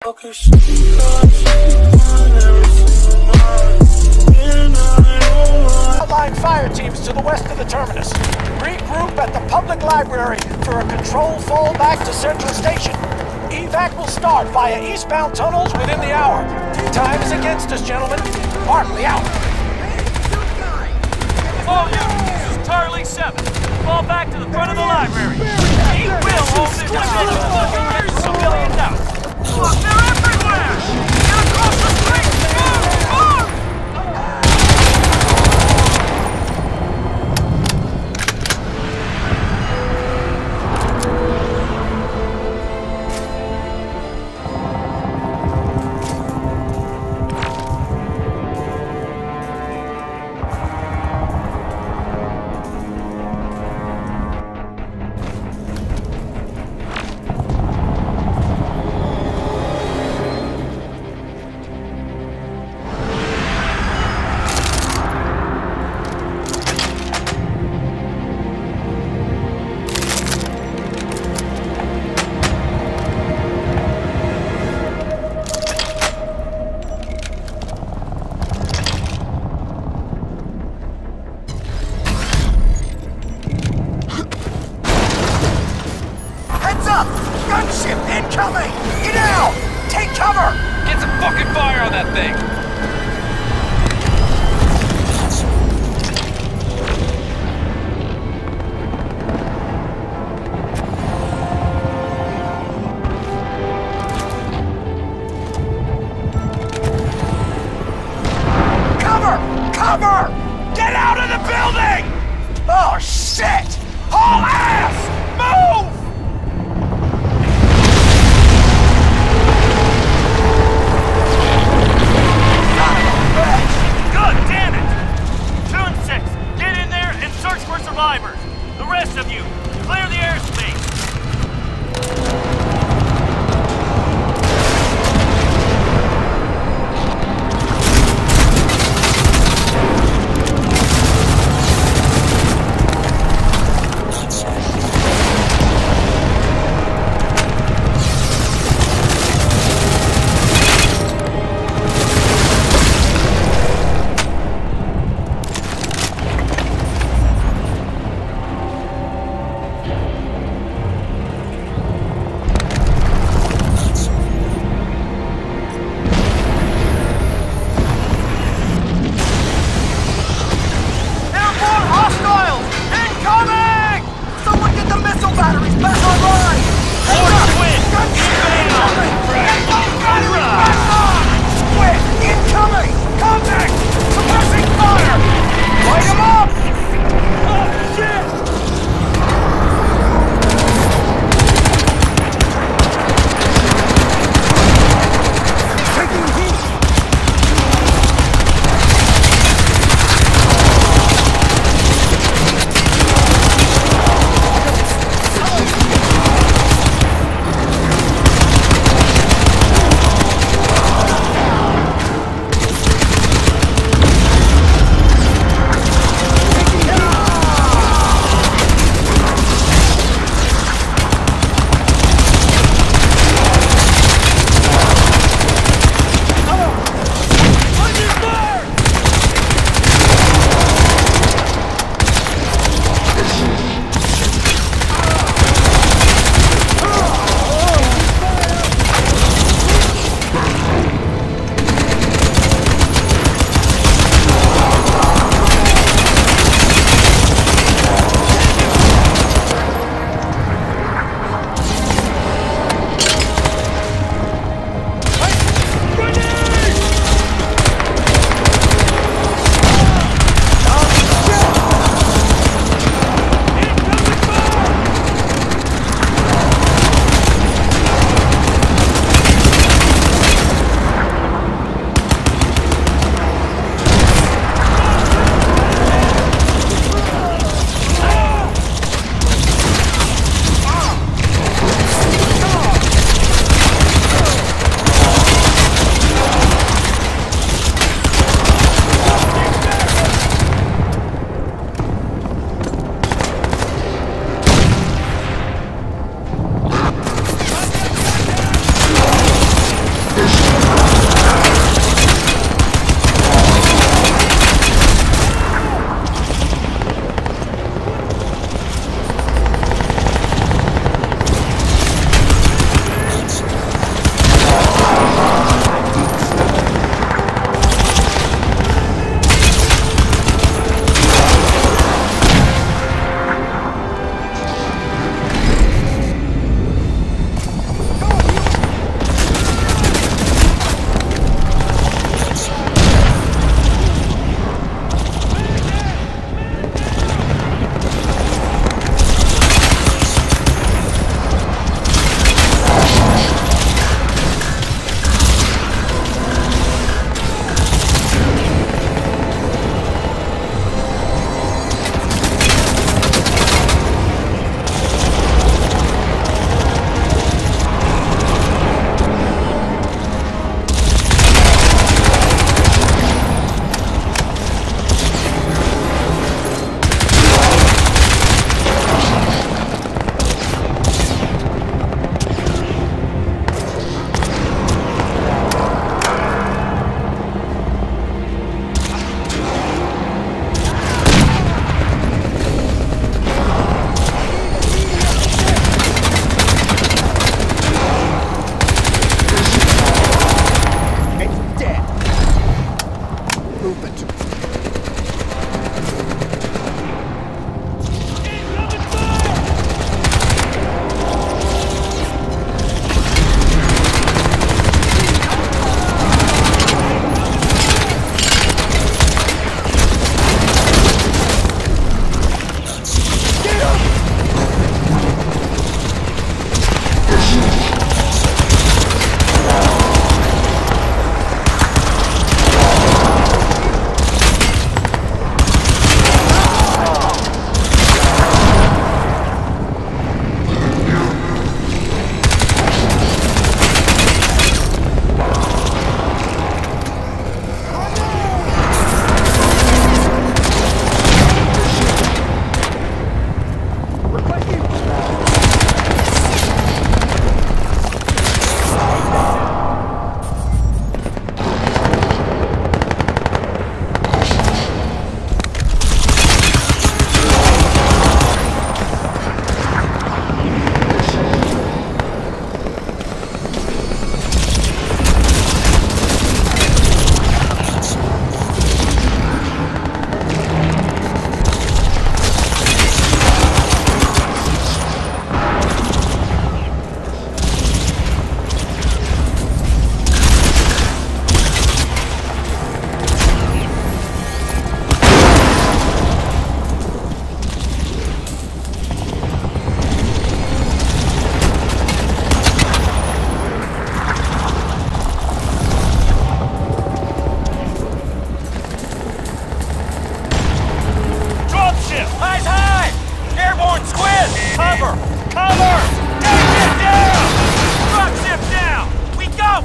Outline fire teams to the west of the terminus. Regroup at the public library for a controlled fallback to Central Station. Evac will start via eastbound tunnels within the hour. Time is against us, gentlemen. Barkley out. All units, this is Charlie 7. Fall back to the front of the library. He will hold this position. Civilian now. Look, they're everywhere! Get across the street! Move! Move!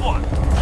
one.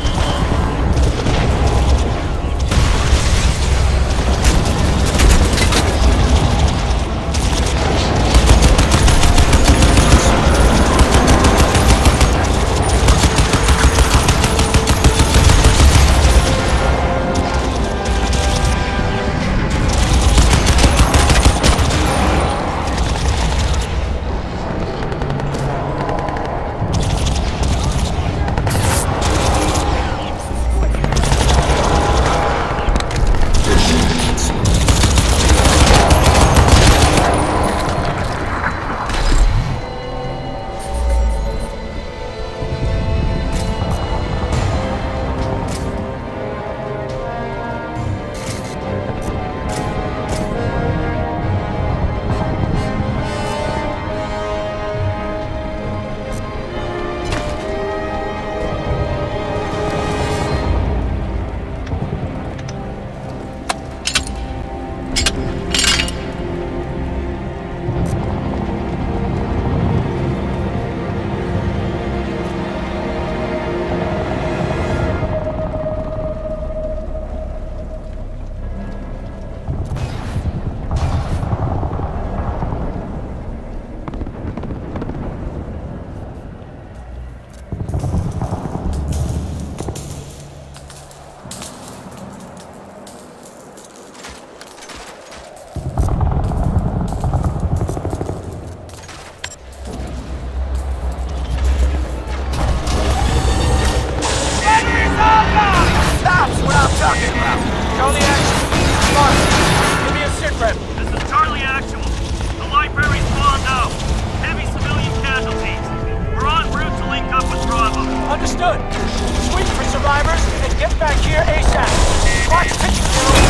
Understood. Sweep for survivors and get back here ASAP. Watch pictures.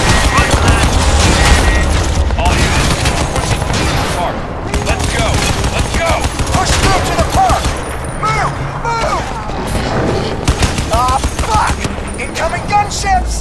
All units, pushing through the park. Let's go! Let's go! Push through to the park! Move! Move! Ah, fuck! Incoming gunships!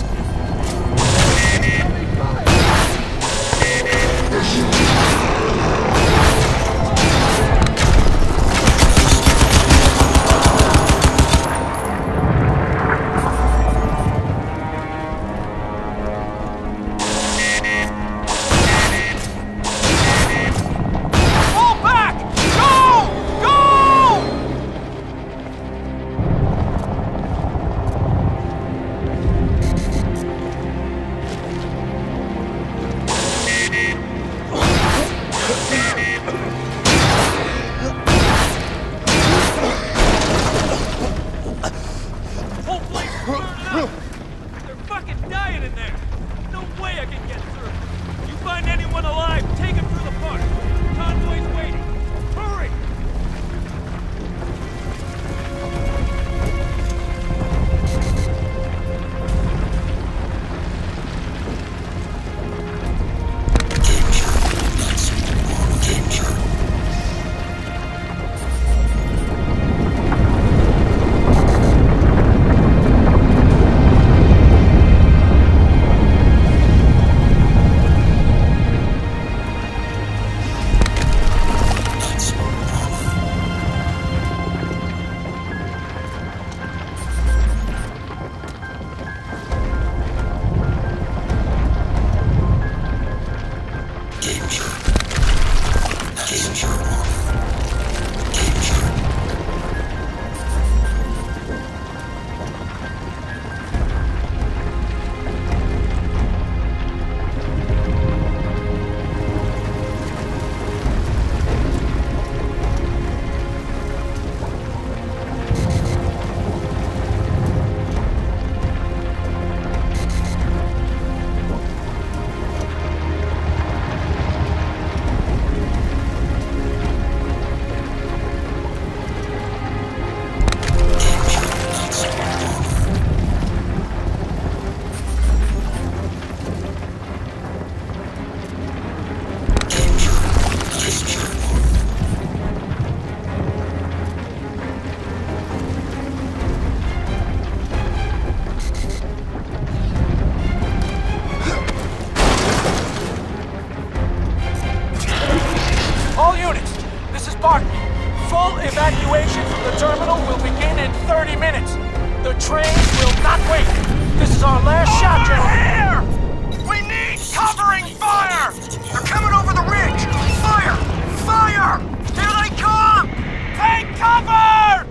train will not wait. This is our last shot, gentlemen. Here! We need covering fire! They're coming over the ridge! Fire! Fire! Here they come! Take cover!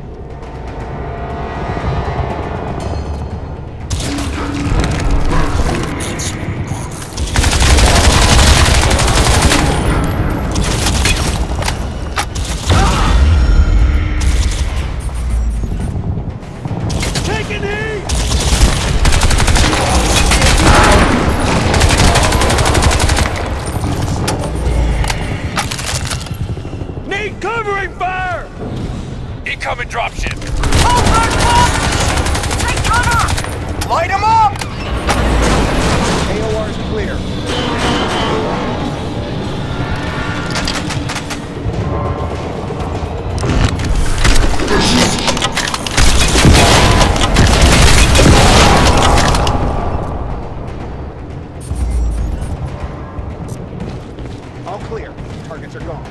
Taking heat! Need covering fire! Incoming dropship. Hold that box! Take cover! Light them up! AOR's clear. All clear. Targets are gone.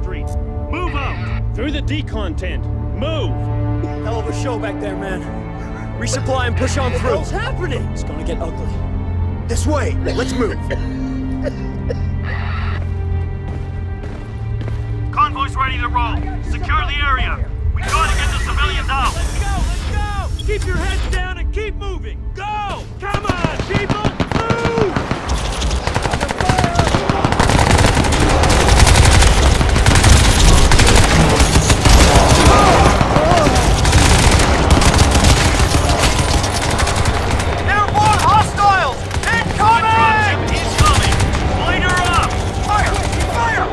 street. Move out! Through the decon tent. Move! Hell of a show back there, man. Resupply and push on through. What's happening? It's gonna get ugly. This way! Let's move! Convoy's ready to roll. Secure the area. We gotta get the civilians out. Let's go! Keep your heads down and keep moving! Go! Come on, people! Move! Airborne hostiles! Incoming! He's coming! Light her up! Fire! Fire!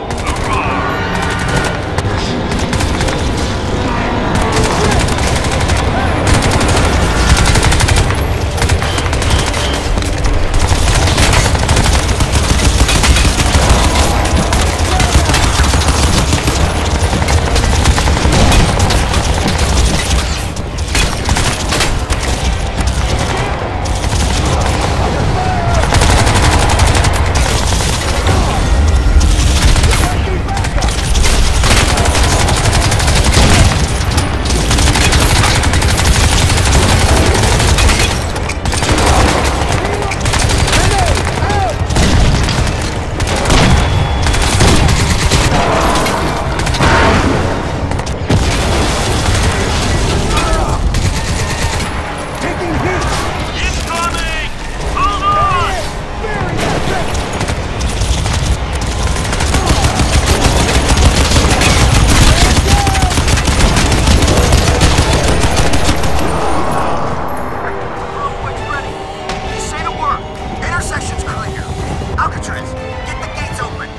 Alcatraz, get the gates open!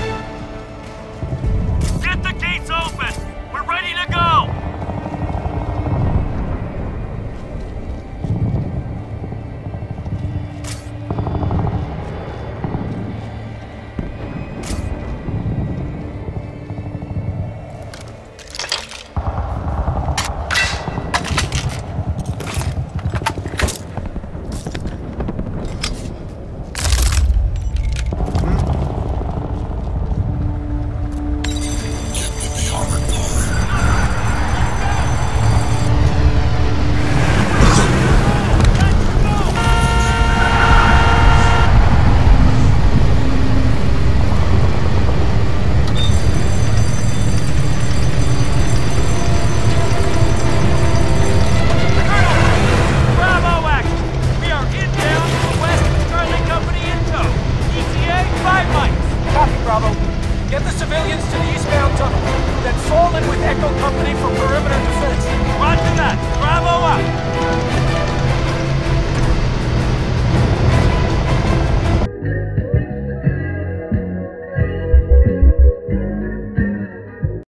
Get the gates open! We're ready to go! Get the civilians to the eastbound tunnel, then fall in with Echo Company for